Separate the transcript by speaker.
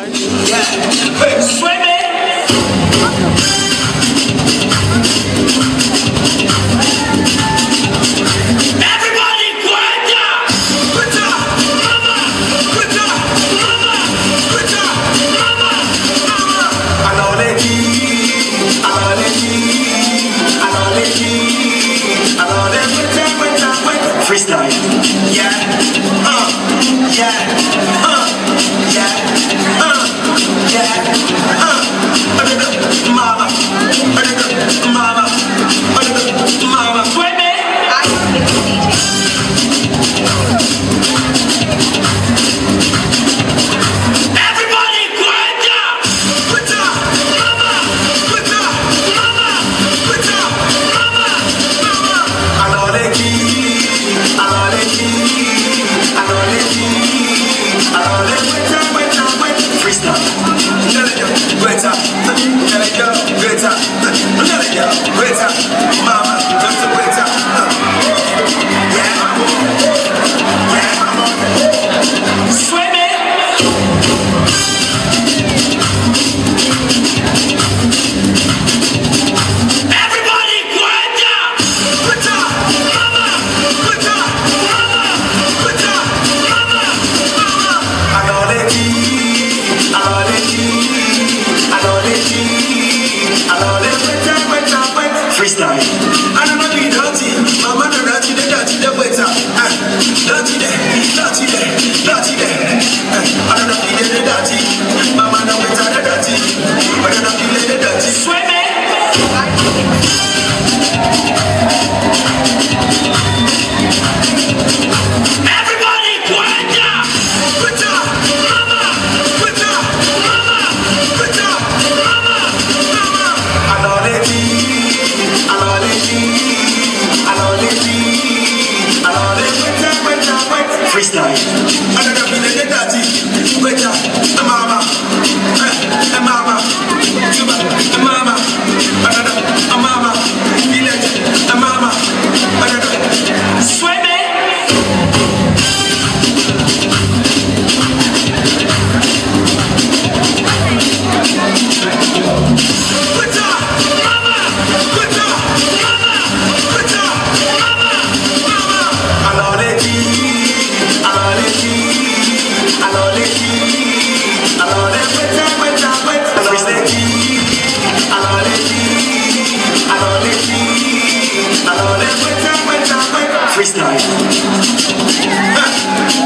Speaker 1: Hey, swimming. Everybody, Gweta! Gweta! Mama! Gweta! Mama! Gweta! Mama! Mama! Adewale. Freestyle. Yeah. Yeah. Yeah. Yeah. Mama. Mama. Mama. Swimming. Everybody, Gweta! Gweta! Mama! Gweta! Mama! Gweta! Mama! Mama! Freestyle. Gweta, Gweta, Gweta, Mama, just a Gweta. Yeah, yeah. Swimming. Everybody, Gweta, Gweta, Mama, Gweta, Mama, Gweta, Mama, Mama. Freestyle. I don't know be dirty. Mama no dirty, the Gweta. Dirty there. I don't know be the dirty. Mama no Gweta the dirty. I don't know be the dirty. Swimming. Everybody, Gweta! Gweta! Mama! Gweta! Mama! Gweta! Mama! Mama! Freestyle. I don't know if you're dirty. Gweta, mama, mama, mama, mama, village, mama, swimming. Gweta, mama, Gweta, mama, Gweta, mama, mama. Freestyle.